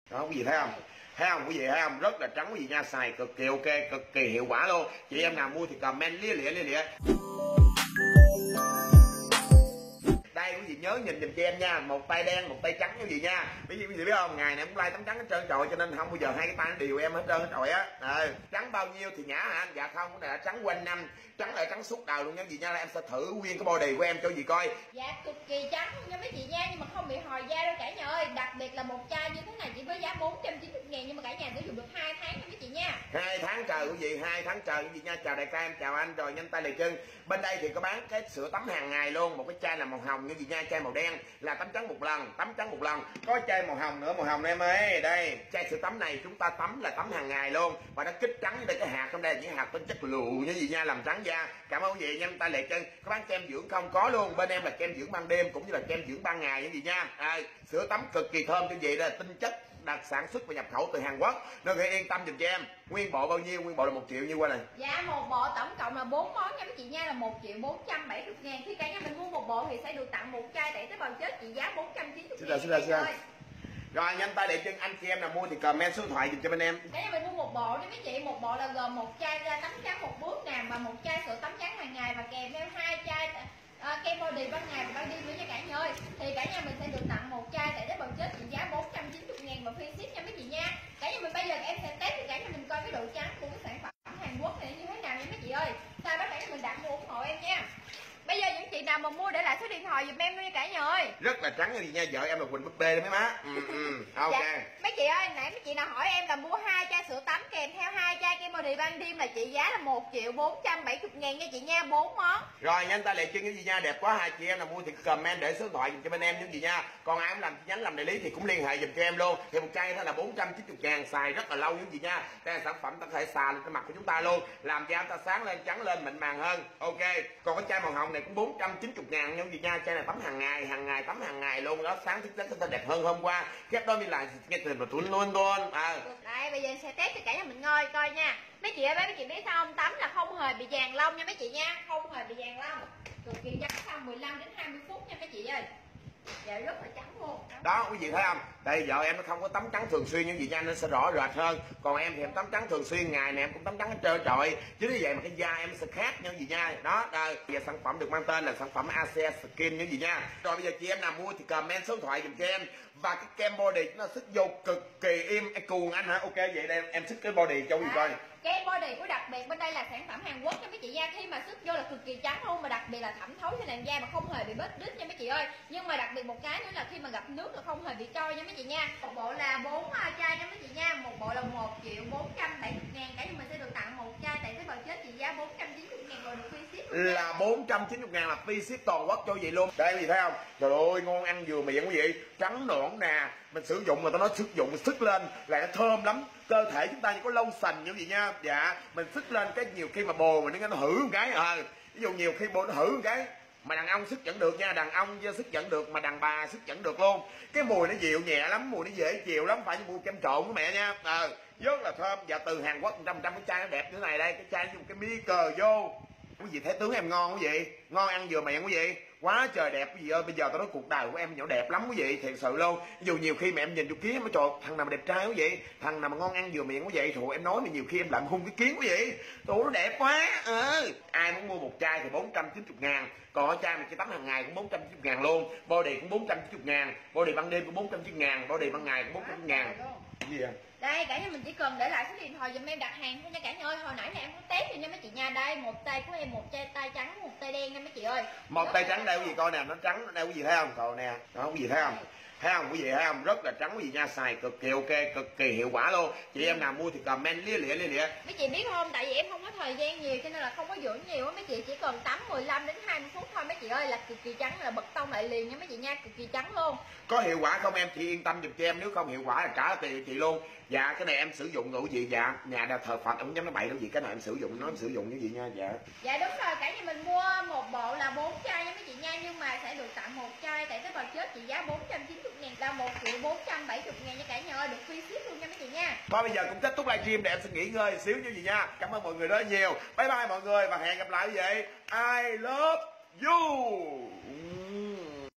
Đó quý vị thấy không? Thấy không quý vị, thấy không? Rất là trắng quý vị nha, xài cực kỳ ok, cực kỳ hiệu quả luôn. Chị em nào mua thì comment lia lịa. Đây quý vị nhớ nhìn giùm cho em nha, một tay đen một tay trắng quý vị nha. Quý vị biết không, ngày này cũng like tấm trắng hết trơn trọi, cho nên không bao giờ hai cái tay nó đều em hết trơn hết trọi á. Trắng bao nhiêu thì nhã hả? Dạ không, cái này là trắng quanh năm, trắng là trắng suốt đời luôn nha quý vị nha. Em sẽ thử nguyên cái body của em cho quý vị coi. Dạ cực kỳ trắng nha mấy chị nha, nhưng mà không bị hồi da đâu cả nhà ơi. Đặc biệt là một chai như thế này chỉ với giá 490.000, nhưng mà cả nhà sử dụng được 2 tháng nha mấy chị nha. 2 tháng trời quý vị, 2 tháng trời quý vị nha. Chào đại ca em, chào anh, rồi nhanh tay lì chân. Bên đây thì có bán cái sữa tắm hàng ngày luôn, một cái chai là màu hồng như vậy nha, chai màu đen là tắm trắng một lần, tắm trắng một lần. Có chai màu hồng nữa, màu hồng em ơi. Đây, chai sữa tắm này chúng ta tắm là tắm hàng ngày luôn, và nó kích trắng. Đây cái hạt trong đây là những hạt tinh chất lựu như vậy nha, làm trắng da. Cảm ơn quý vị, nhanh tay lì chân. Có bán kem dưỡng không? Có luôn. Bên em là kem dưỡng ban đêm cũng như là kem dưỡng ban ngày như vậy nha. Sữa tắm cực kỳ thơm như vậy, là tinh chất đặt sản xuất và nhập khẩu từ Hàn Quốc, nên hãy yên tâm dùm cho em. Nguyên bộ bao nhiêu? Nguyên bộ là 1 triệu như qua này. Dạ một bộ tổng cộng là 4 món nha mấy chị nha, là 1.470.000. Khi cả nhà mình mua một bộ thì sẽ được tặng một chai tẩy tế bào chết trị giá 490.000. Rồi nhanh tay để chân anh chị em nào mua thì comment số điện thoại dùm cho bên em. Cả nhà mình mua một bộ đi mấy chị, một bộ là gồm một chai tắm trắng một bước nè, và một chai sữa tắm trắng hàng ngày, và kèm theo 2 chai kem body ban ngày và ban đêm nữa nha cả nhà ơi. Thì cả nhà mình sẽ được tặng một chai tẩy tế bào chết trị giá 490.000 và free ship nha mấy chị nha. Cả nhà mình bây giờ em sẽ test cho cả nhà mình coi cái độ trắng của cái sản phẩm Hàn Quốc này như thế nào nha mấy chị ơi. Sau đó cả nhà mình đặt mua ủng hộ em nha. Bây giờ những chị nào mà mua để lại số điện thoại giùm em luôn nha cả nhà ơi. Rất là trắng gì nha, vợ em là Quỳnh búp bê đấy mấy má. Ok. Dạ, mấy chị ơi, nãy mấy chị nào hỏi em là mua 2 chai sữa tắm kèm theo 2 chai kem body ban đêm là trị giá là 1.470.000 nha chị nha, 4 món. Rồi nhanh tay lẹ chân cái gì nha, đẹp quá. Hai chị em nào mua thì comment để số điện thoại dùm cho bên em những gì nha. Còn ai muốn làm chi nhánh làm đại lý thì cũng liên hệ dùm cho em luôn. Thì một chai đó là 490.000, xài rất là lâu những gì nha. Đây là sản phẩm ta có thể xài lên trên mặt của chúng ta luôn, làm da ta sáng lên, trắng lên, mịn màng hơn. Ok. Còn cái chai màu hồng này cũng 490.000 những gì nha. Chai này tắm hàng ngày tắm hàng ngày luôn đó, sáng thức giấc ta đẹp hơn hôm qua. Ghép đó mới là nghe tiền mà tuấn luôn. Đây bây giờ sẽ test cho cả nhà mình coi nha. Mấy chị ơi, mấy chị biết sao không? Tắm là không hề bị vàng lông nha mấy chị nha, không hề bị vàng lông, cực kỳ trắng sau 15 đến 20 phút nha mấy chị ơi. Dạ rất là trắng luôn. Đó quý vị thấy không? Đây vợ em nó không có tắm trắng thường xuyên như vậy nha, nên sẽ rõ rệt hơn. Còn em thì em tắm trắng thường xuyên, ngày này em cũng tắm trắng hết trơn trọi. Chứ như vậy mà cái da em sẽ khác như vậy nha. Đó, đây. Bây giờ sản phẩm được mang tên là sản phẩm ASEA Skin như vậy nha. Rồi bây giờ chị em nào mua thì comment số điện thoại dùm cho em. Và cái kem body nó sức vô cực kỳ im cuồng anh hả? Ok vậy đây em sức cái body cho quý vị coi. Cái body của đặc biệt bên đây là sản phẩm Hàn Quốc nha mấy chị nha. Khi mà sức vô là cực kỳ trắng luôn, mà đặc biệt là thẩm thấu trên làn da mà không hề bị bết đít nha mấy chị ơi. Nhưng mà đặc biệt một cái nữa là khi mà gặp nước là không hề bị trôi nha mấy chị nha. Một bộ là 4 chai nha mấy chị nha, một bộ là 1.470.000. Cả nhà mình sẽ được tặng một chai tẩy tế bào chết trị giá 490.000 rồi được free ship là 490.000 là free ship toàn quốc cho chị luôn. Đây quý vị thấy không? Trời ơi ngon ăn vừa miệng quý vị, trắng nõn nè. Mình sử dụng mà tao nói sử dụng sức lên là nó thơm lắm. Cơ thể chúng ta như có lông sành như vậy nha. Dạ, mình sức lên cái nhiều khi mà bồ mình nó hử một cái ví dụ nhiều khi bồ nó hử một cái mà đàn ông sức dẫn được nha, đàn ông sức dẫn được mà đàn bà sức dẫn được luôn. Cái mùi nó dịu nhẹ lắm, mùi nó dễ chịu lắm, phải như mùi kem trộn của mẹ nha. Rất là thơm. Và từ Hàn Quốc 100% cái chai nó đẹp như thế này đây, cái chai dùng cái mi cờ vô. Quý vị thấy tướng em ngon quý vị, ngon ăn vừa miệng quý vị, quá trời đẹp quý vị ơi. Bây giờ tao nói cuộc đời của em nhỏ đẹp lắm quý vị, thiệt sự luôn. Ví dụ nhiều khi mà em nhìn vô kiến mà trời, thằng nào mà đẹp trai quý vị, thằng nào mà ngon ăn vừa miệng quý vị, thôi em nói mà nhiều khi em làm hung cái kiến quý vị, trời nó đẹp quá. Ai muốn mua một chai thì 490.000, còn chai mà chỉ tắm hàng ngày cũng 490.000 luôn, body cũng 490.000, body ban đêm cũng 490.000, body ban ngày cũng 490.000. Gì vậy? Đây cả nhà mình chỉ cần để lại số điện thoại giùm em đặt hàng thôi nha cả nhà ơi. Hồi nãy là em có test rồi nha mấy chị nha. Đây một tay của em, một chai tay trắng, một tay đen nha mấy chị ơi. Một tay trắng đây quý vị coi nè, nó trắng đây quý vị thấy không? Còn nè, đó quý vị thấy không? Thấy không quý vị thấy không? Rất là trắng quý vị nha, xài cực kỳ ok, cực kỳ hiệu quả luôn. Chị em nào mua thì comment lia lịa. Mấy chị biết không, tại vì em không có thời gian nhiều cho nên là không có dưỡng nhiều á mấy chị, chỉ cần tắm 15 đến 20 phút thôi mấy chị ơi là cực kỳ trắng, là bật tông lại liền nha mấy chị nha, cực kỳ trắng luôn. Có hiệu quả không em chị yên tâm giùm cho em, nếu không hiệu quả là trả tiền chị luôn. Dạ cái này em sử dụng rồi quý vị, dạ nhà đã thờ Phật không dám nói bậy đâu gì, cái này em sử dụng, nó em sử dụng như vậy nha. Dạ đúng rồi, cả nhà mình mua một bộ là 4 chai nha mấy chị nha, nhưng mà sẽ được tặng một chai tại tế bào chết trị giá 490.000 là 1.470.000 nha cả nhà ơi, được free ship luôn nha mấy chị nha. Thôi bây giờ cũng kết thúc livestream để em sẽ nghỉ ngơi xíu như vậy nha. Cảm ơn mọi người rất nhiều, bye bye mọi người và hẹn gặp lại quý vị. I love you.